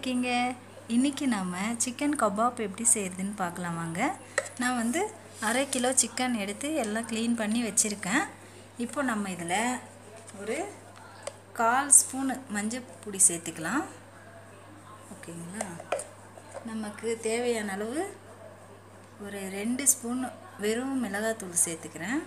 இருக்கீங்க? இன்னைக்கு நாம சிக்கன் கபாப் எப்படி செய்யறதுன்னு பார்க்கலாம் வாங்க. நான் வந்து 1/2 கிலோ சிக்கன் எடுத்து எல்லாம் க்ளீன் பண்ணி வச்சிருக்கேன். இப்போ நம்ம இதில் ஒரு 1/4 ஸ்பூன் மஞ்சள் பொடி சேர்த்துக்கலாம். ஓகேங்களா? நமக்கு தேவையான அளவு ஒரு 2 ஸ்பூன் வெறும் மிளகாய்த்தூள் சேர்த்துக்கிறேன்.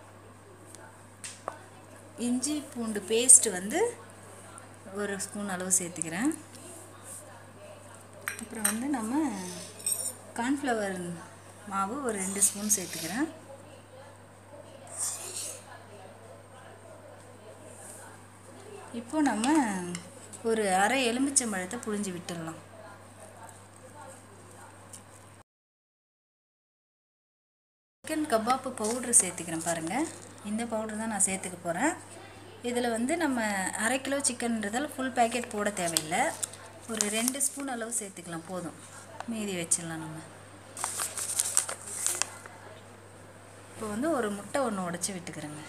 இஞ்சி பூண்டு பேஸ்ட் வந்து 1 ஸ்பூன் அளவு சேர்த்துக்கிறேன். அப்புறம் வந்து நம்ம கார்ன்ஃப்ளவர் மாவு ஒரு 2 ஸ்பூன் சேர்த்துக்கிறேன். இப்போ நம்ம ஒரு அரை எலுமிச்சம்பழத்தை புழிஞ்சு விட்டுடலாம். சிக்கன் கபாப் பவுட்ரு சேர்த்துக்கிறேன் பாருங்கள். இந்த பவுட்ரு தான் நான் சேர்த்துக்க போகிறேன். இதில் வந்து நம்ம 1/2 கிலோ சிக்கன்றதால் ஃபுல் பேக்கெட் போட தேவையில்லை. ஒரு 2 ஸ்பூன் அளவு சேர்த்துக்கலாம், போதும். மீதி வச்சிடலாம் நம்ம. இப்போ வந்து ஒரு முட்டை ஒன்று உடைச்சி விட்டுக்கிறேங்க.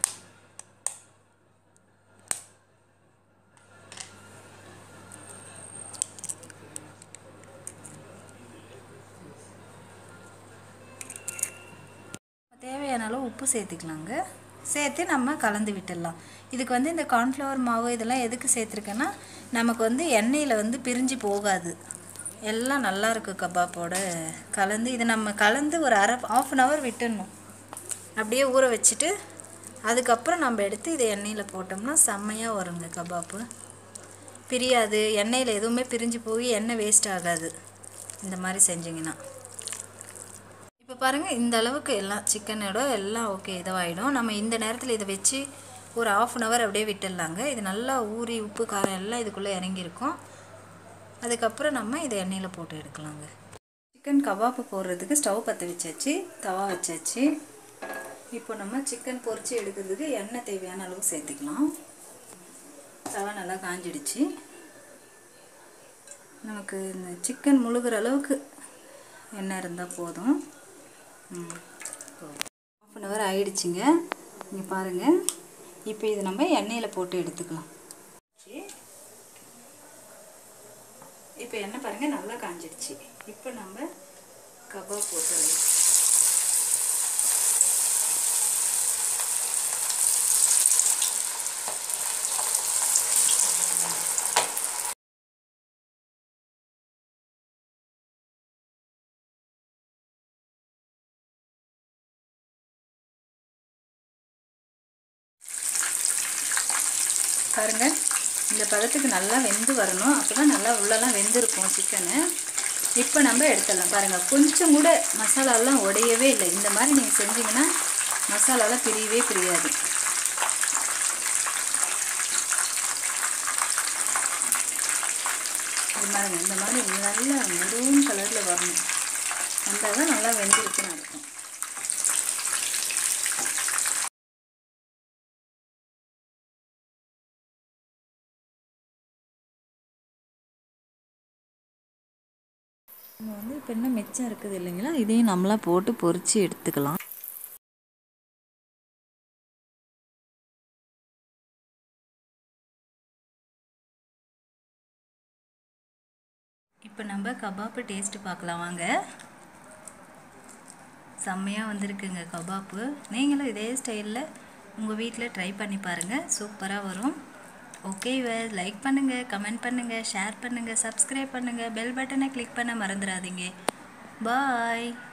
தேவையான அளவு உப்பு சேர்த்துக்கலாங்க. சேர்த்து நம்ம கலந்து விட்டுடலாம். இதுக்கு வந்து இந்த கார்ன்ஃப்ளவர் மாவு இதெல்லாம் எதுக்கு சேர்த்துருக்கேன்னா, நமக்கு வந்து எண்ணெயில் வந்து பிரிஞ்சு போகாது, எல்லாம் நல்லாயிருக்கும் கபாப்போட கலந்து. இதை நம்ம கலந்து ஒரு half an hour விட்டுடணும். அப்படியே ஊற வச்சுட்டு அதுக்கப்புறம் நம்ம எடுத்து இதை எண்ணெயில் போட்டோம்னா செம்மையாக வருங்க கபாப்பு. பிரியாது, எண்ணெயில் எதுவுமே பிரிஞ்சு போய் எண்ணெய் வேஸ்ட் ஆகாது இந்த மாதிரி செஞ்சிங்கன்னா. இப்போ பாருங்கள், இந்த அளவுக்கு எல்லாம் சிக்கனோட எல்லாம் ஓகே இதுவாகிடும். நம்ம இந்த நேரத்தில் இதை வச்சு ஒரு half an hour அப்படியே விட்டுடலாங்க. இது நல்லா ஊறி உப்பு காரம் எல்லாம் இதுக்குள்ளே இறங்கியிருக்கும். அதுக்கப்புறம் நம்ம இதை எண்ணெயில் போட்டு எடுக்கலாங்க. சிக்கன் கபாப்பு போடுறதுக்கு ஸ்டவ் பற்ற வச்சாச்சு, தவா வச்சாச்சு. இப்போ நம்ம சிக்கன் பொரிச்சு எடுக்கிறதுக்கு எண்ணெய் தேவையான அளவு சேர்த்துக்கலாம். தவா நல்லா காஞ்சிடுச்சு. நமக்கு இந்த சிக்கன் முழுகிற அளவுக்கு எண்ணெய் இருந்தால் போதும். half an hour ஆயிடுச்சுங்க. இங்கே பாருங்கள். இப்போ இது நம்ம எண்ணெயில் போட்டு எடுத்துக்கலாம். இப்போ எண்ணெய் பாருங்கள் நல்லா காஞ்சிடுச்சு. இப்போ நம்ம கபாப் போட்டுடலாம். பாருங்கள், இந்த பதத்துக்கு நல்லா வெந்து வரணும். அப்போ தான் நல்லா உள்ளெல்லாம் வெந்திருக்கும் சிக்கனு. இப்போ நம்ம எடுத்துடலாம். பாருங்கள், கொஞ்சம் கூட மசாலாலாம் உடையவே இல்லை. இந்த மாதிரி நீங்கள் செஞ்சிங்கன்னா மசாலாலாம் பிரியவே பிரியாது. இது மாதிரி இந்த மாதிரி நல்லா மெரூன் கலரில் வரணும். வந்தால் தான் நல்லா வெந்திருக்குன்னு அர்த்தம். நம்ம வந்து இப்போ இன்னும் மிச்சம் இருக்குது இல்லைங்களா, இதையும் நம்மளா போட்டு பொரித்து எடுத்துக்கலாம். இப்போ நம்ம கபாப்பு டேஸ்ட்டு பார்க்கலாம் வாங்க. செம்மையாக வந்திருக்குங்க கபாப்பு. நீங்களும் இதே ஸ்டைலில் உங்கள் வீட்டில் ட்ரை பண்ணி பாருங்கள், சூப்பராக வரும். ஓகே, லைக் பண்ணுங்கள், கமெண்ட் பண்ணுங்கள், ஷேர் பண்ணுங்கள், சப்ஸ்கிரைப் பண்ணுங்கள், பெல் பட்டனை கிளிக் பண்ண மறந்துடாதீங்க. பாய்.